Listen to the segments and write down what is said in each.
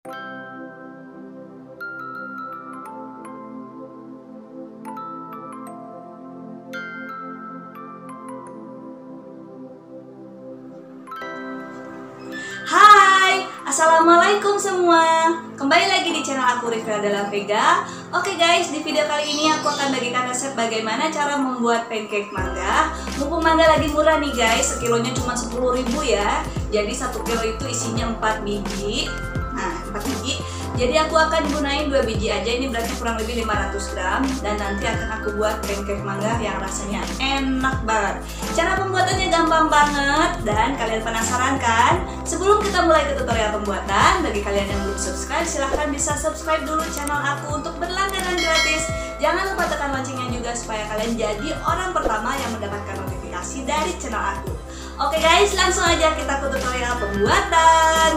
Hai, assalamualaikum semua. Kembali lagi di channel aku Rifka Della Vega. Oke guys, di video kali ini aku akan bagikan resep bagaimana cara membuat pancake mangga. Mumpung mangga lagi murah nih guys, sekilonya cuma 10.000 ya. Jadi 1 kilo itu isinya 4 biji. Nah, 4 biji. Jadi aku akan gunain 2 biji aja, ini berarti kurang lebih 500 gram. Dan nanti akan aku buat pancake mangga yang rasanya enak banget. Cara pembuatannya gampang banget dan kalian penasaran kan? Sebelum kita mulai ke tutorial pembuatan, bagi kalian yang belum subscribe, silahkan bisa subscribe dulu channel aku untuk berlangganan gratis. Jangan lupa tekan loncengnya juga supaya kalian jadi orang pertama yang mendapatkan notifikasi dari channel aku. Oke guys, langsung aja kita ke tutorial pembuatan.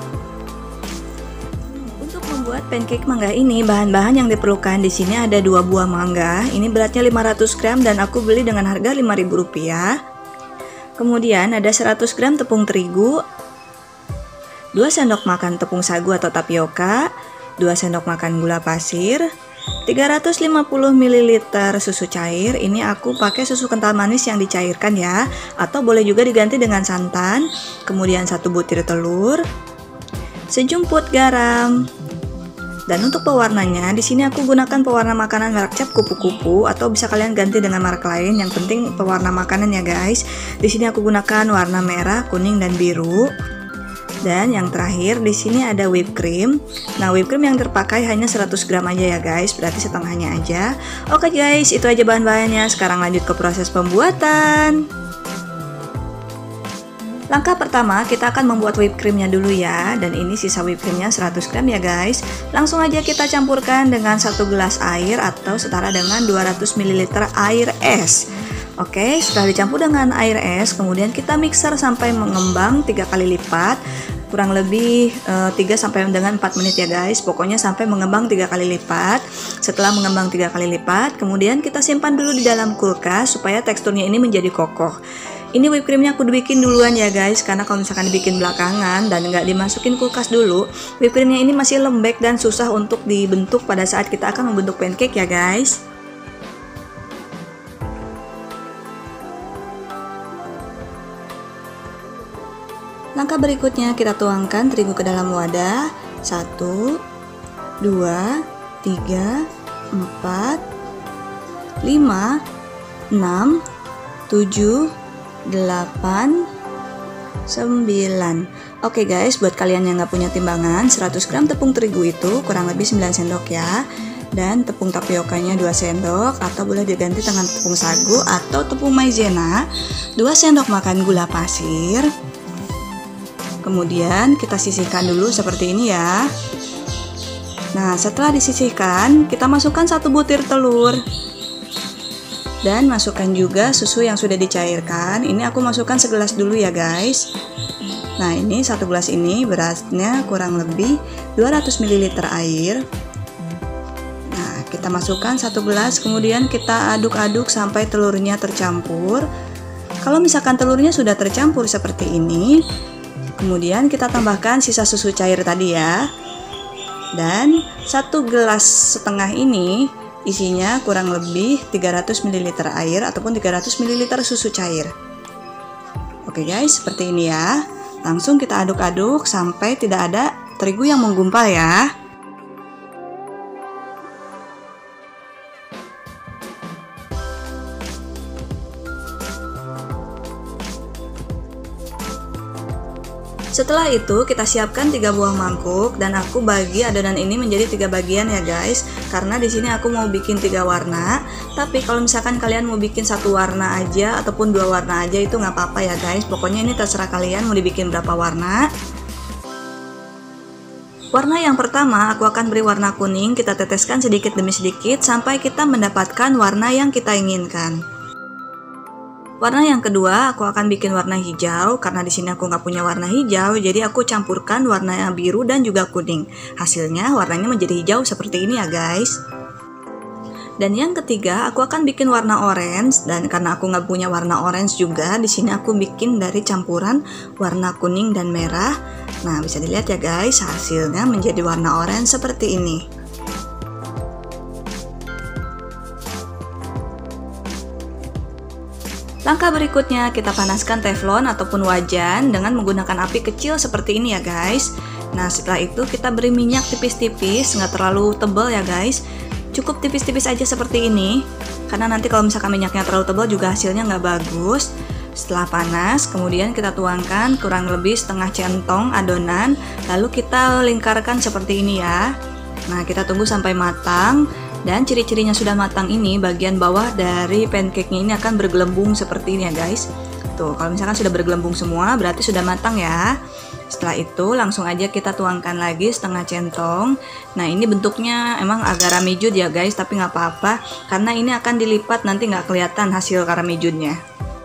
Untuk membuat pancake mangga ini, bahan-bahan yang diperlukan di sini ada 2 buah mangga. Ini beratnya 500 gram dan aku beli dengan harga Rp5.000. Kemudian ada 100 gram tepung terigu, 2 sendok makan tepung sagu atau tapioka, 2 sendok makan gula pasir, 350 ml susu cair. Ini aku pakai susu kental manis yang dicairkan ya, atau boleh juga diganti dengan santan. Kemudian 1 butir telur, sejumput garam. Dan untuk pewarnanya, di sini aku gunakan pewarna makanan merek Cap kupu-kupu atau bisa kalian ganti dengan merek lain. Yang penting pewarna makanan ya guys. Di sini aku gunakan warna merah, kuning dan biru. Dan yang terakhir di sini ada whipped cream. Nah, whipped cream yang terpakai hanya 100 gram aja ya guys, berarti setengahnya aja. Oke guys, itu aja bahan-bahannya. Sekarang lanjut ke proses pembuatan. Langkah pertama, kita akan membuat whipped creamnya dulu ya. Dan ini sisa whipped creamnya 100 gram ya guys. Langsung aja kita campurkan dengan 1 gelas air atau setara dengan 200 ml air es. Oke, setelah dicampur dengan air es, kemudian kita mixer sampai mengembang 3 kali lipat. Kurang lebih 3 sampai dengan 4 menit ya guys. Pokoknya sampai mengembang 3 kali lipat. Setelah mengembang 3 kali lipat, kemudian kita simpan dulu di dalam kulkas supaya teksturnya ini menjadi kokoh. Ini whipped creamnya aku dibikin duluan ya guys, karena kalau misalkan dibikin belakangan dan nggak dimasukin kulkas dulu, whipped creamnya ini masih lembek dan susah untuk dibentuk pada saat kita akan membentuk pancake ya guys. Langkah berikutnya kita tuangkan terigu ke dalam wadah. 1, 2, 3, 4, 5, 6, 7, 8, 9. Oke guys, buat kalian yang nggak punya timbangan, 100 gram tepung terigu itu kurang lebih 9 sendok ya. Dan tepung tapiokanya 2 sendok atau boleh diganti dengan tepung sagu atau tepung maizena, 2 sendok makan gula pasir. Kemudian kita sisihkan dulu seperti ini ya. Nah, setelah disisihkan, kita masukkan 1 butir telur. Dan masukkan juga susu yang sudah dicairkan. Ini aku masukkan segelas dulu ya guys. Nah, ini 1 gelas ini beratnya kurang lebih 200 ml air. Nah, kita masukkan 1 gelas, kemudian kita aduk-aduk sampai telurnya tercampur. Kalau misalkan telurnya sudah tercampur seperti ini, kemudian kita tambahkan sisa susu cair tadi ya. Dan 1,5 gelas ini isinya kurang lebih 300 ml air ataupun 300 ml susu cair. Oke guys, seperti ini ya. Langsung kita aduk-aduk sampai tidak ada terigu yang menggumpal ya. Setelah itu kita siapkan 3 buah mangkuk dan aku bagi adonan ini menjadi 3 bagian ya guys. Karena di sini aku mau bikin 3 warna. Tapi kalau misalkan kalian mau bikin 1 warna aja ataupun 2 warna aja itu nggak apa-apa ya guys. Pokoknya ini terserah kalian mau dibikin berapa warna. Warna yang pertama aku akan beri warna kuning. Kita teteskan sedikit demi sedikit sampai kita mendapatkan warna yang kita inginkan. Warna yang kedua aku akan bikin warna hijau, karena di sini aku nggak punya warna hijau, jadi aku campurkan warna biru dan juga kuning. Hasilnya warnanya menjadi hijau seperti ini ya guys. Dan yang ketiga, aku akan bikin warna orange, dan karena aku nggak punya warna orange juga, di sini aku bikin dari campuran warna kuning dan merah. Nah, bisa dilihat ya guys, hasilnya menjadi warna orange seperti ini. Langkah berikutnya, kita panaskan teflon ataupun wajan dengan menggunakan api kecil seperti ini ya guys. Nah, setelah itu kita beri minyak tipis-tipis, nggak terlalu tebal ya guys. Cukup tipis-tipis aja seperti ini, karena nanti kalau misalkan minyaknya terlalu tebal juga hasilnya nggak bagus. Setelah panas, kemudian kita tuangkan kurang lebih setengah centong adonan, lalu kita lingkarkan seperti ini ya. Nah, kita tunggu sampai matang, dan ciri-cirinya sudah matang ini, bagian bawah dari pancake-nya ini akan bergelembung seperti ini ya guys. Tuh, kalau misalkan sudah bergelembung semua, berarti sudah matang ya. Setelah itu langsung aja kita tuangkan lagi setengah centong. Nah, ini bentuknya emang agak ramijut ya guys, tapi nggak apa-apa karena ini akan dilipat, nanti nggak kelihatan hasil karamijutnya.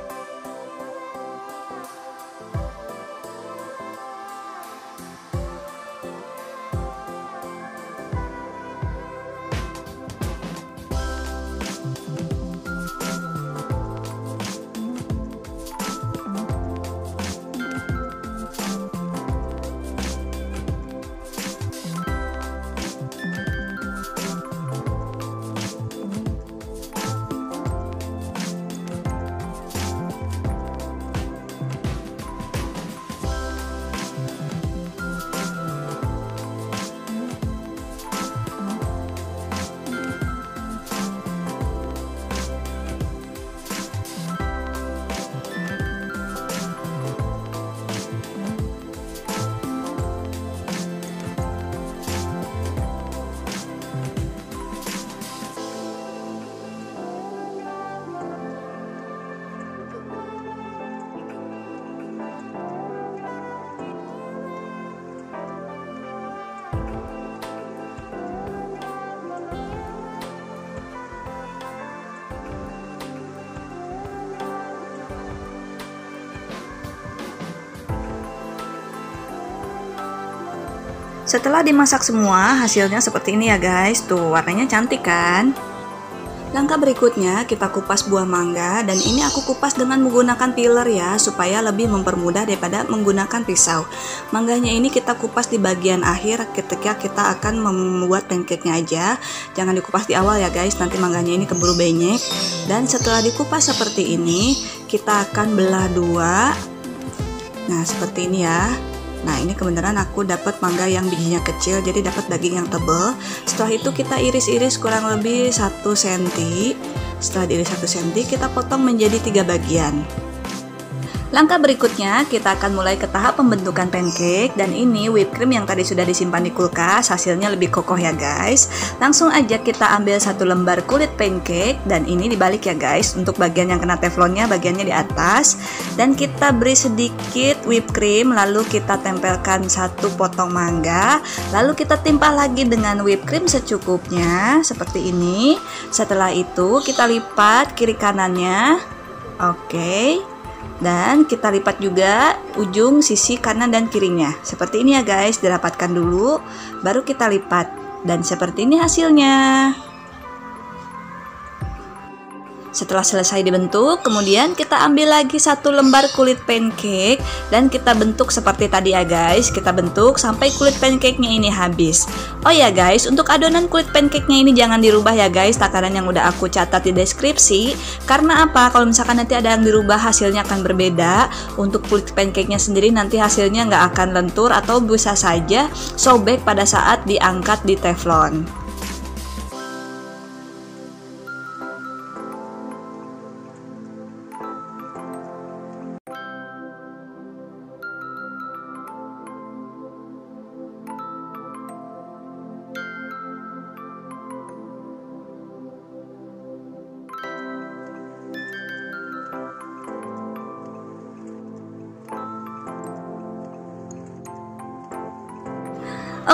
Setelah dimasak semua, hasilnya seperti ini ya guys. Tuh, warnanya cantik kan? Langkah berikutnya, kita kupas buah mangga, dan ini aku kupas dengan menggunakan peeler ya, supaya lebih mempermudah daripada menggunakan pisau. Mangganya ini kita kupas di bagian akhir ketika kita akan membuat pancake-nya aja. Jangan dikupas di awal ya guys, nanti mangganya ini keburu benyek. Dan setelah dikupas seperti ini, kita akan belah dua. Nah, seperti ini ya. Nah, ini kebenaran aku dapat mangga yang bijinya kecil, jadi dapat daging yang tebal. Setelah itu kita iris-iris kurang lebih 1 cm. Setelah diiris 1 cm, kita potong menjadi 3 bagian. Langkah berikutnya, kita akan mulai ke tahap pembentukan pancake, dan ini whipped cream yang tadi sudah disimpan di kulkas, hasilnya lebih kokoh ya guys. Langsung aja kita ambil 1 lembar kulit pancake, dan ini dibalik ya guys, untuk bagian yang kena teflonnya bagiannya di atas, dan kita beri sedikit whipped cream, lalu kita tempelkan 1 potong mangga, lalu kita timpah lagi dengan whipped cream secukupnya seperti ini. Setelah itu kita lipat kiri kanannya. Oke. Dan kita lipat juga ujung sisi kanan dan kirinya. Seperti ini ya guys, dirapatkan dulu, baru kita lipat. Dan seperti ini hasilnya. Setelah selesai dibentuk, kemudian kita ambil lagi 1 lembar kulit pancake dan kita bentuk seperti tadi ya guys. Kita bentuk sampai kulit pancake-nya ini habis. Oh ya guys, untuk adonan kulit pancake-nya ini jangan dirubah ya guys, takaran yang udah aku catat di deskripsi. Karena apa? Kalau misalkan nanti ada yang dirubah, hasilnya akan berbeda. Untuk kulit pancake-nya sendiri nanti hasilnya nggak akan lentur atau bisa saja sobek pada saat diangkat di teflon.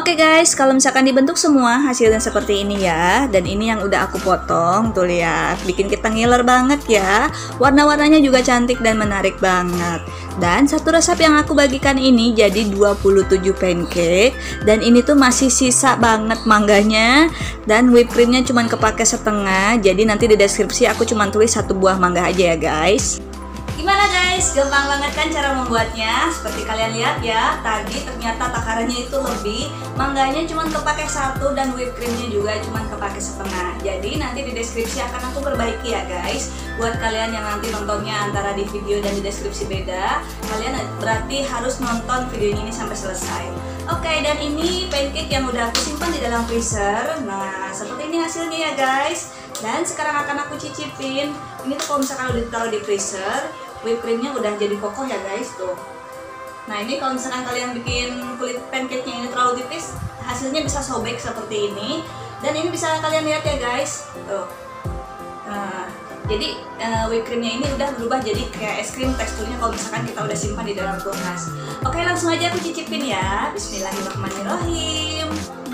Oke guys, kalau misalkan dibentuk semua hasilnya seperti ini ya. Dan ini yang udah aku potong, tuh lihat, bikin kita ngiler banget ya. Warna-warnanya juga cantik dan menarik banget. Dan satu resep yang aku bagikan ini jadi 27 pancake. Dan ini tuh masih sisa banget mangganya. Dan whipped creamnya cuma kepake setengah. Jadi nanti di deskripsi aku cuma tulis 1 buah mangga aja ya guys. Gimana guys, gampang banget kan cara membuatnya? Seperti kalian lihat ya, tadi ternyata takarannya itu lebih, mangganya cuma kepake 1 dan whipped creamnya juga cuma kepake setengah. Jadi nanti di deskripsi akan aku perbaiki ya guys. Buat kalian yang nanti nontonnya antara di video dan di deskripsi beda, kalian berarti harus nonton video ini sampai selesai. Oke, dan ini pancake yang udah aku simpan di dalam freezer. Nah, seperti ini hasilnya ya guys. Dan sekarang akan aku cicipin. Ini tuh kalau misalkan udah ditaruh di freezer, whipped creamnya udah jadi kokoh ya guys tuh. Nah ini kalau misalkan kalian bikin kulit pancake-nya ini terlalu tipis, hasilnya bisa sobek seperti ini. Dan ini bisa kalian lihat ya guys tuh. Nah, jadi whipped creamnya ini udah berubah jadi kayak es krim teksturnya kalau misalkan kita udah simpan di dalam kulkas. Oke, langsung aja aku cicipin ya. Bismillahirrahmanirrahim.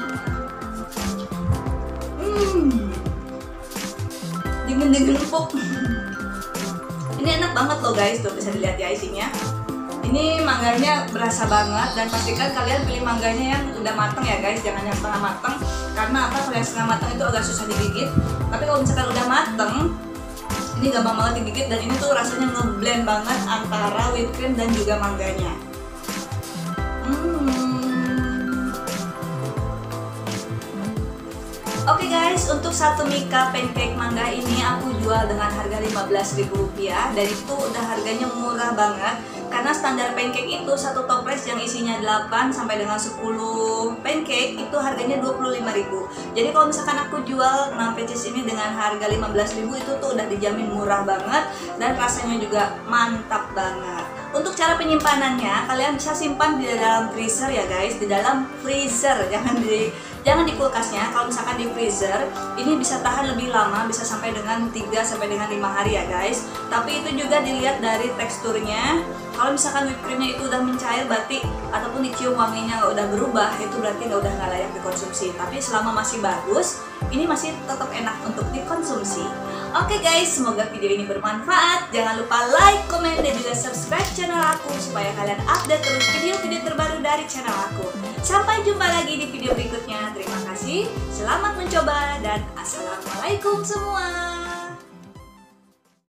Dingin-dingin empuk. Ini enak banget loh guys, tuh bisa dilihat ya isinya. Ini mangganya berasa banget, dan pastikan kalian pilih mangganya yang udah mateng ya guys, jangan yang setengah mateng. Karena apa, kalau yang setengah mateng itu agak susah digigit. Tapi kalau misalkan udah mateng, ini gampang banget digigit, dan ini tuh rasanya ngeblend banget antara whipped cream dan juga mangganya. Oke guys, untuk satu mika pancake mangga ini aku jual dengan harga Rp15.000, dan itu udah harganya murah banget. Karena standar pancake itu satu toples yang isinya 8 sampai dengan 10 pancake itu harganya Rp25.000. Jadi kalau misalkan aku jual 6 pieces ini dengan harga Rp15.000 itu tuh udah dijamin murah banget, dan rasanya juga mantap banget. Untuk cara penyimpanannya, kalian bisa simpan di dalam freezer ya guys, di dalam freezer, jangan di kulkasnya. Kalau misalkan di freezer, ini bisa tahan lebih lama, bisa sampai dengan 3 sampai dengan 5 hari ya guys. Tapi itu juga dilihat dari teksturnya. Kalau misalkan whipped creamnya itu udah mencair berarti, ataupun dicium wanginya udah berubah, itu berarti udah nggak layak dikonsumsi. Tapi selama masih bagus, ini masih tetap enak untuk dikonsumsi. Oke guys, semoga video ini bermanfaat. Jangan lupa like, komen, dan juga subscribe channel aku supaya kalian update terus video-video terbaru dari channel aku. Sampai jumpa lagi di video berikutnya. Terima kasih, selamat mencoba, dan assalamualaikum semua.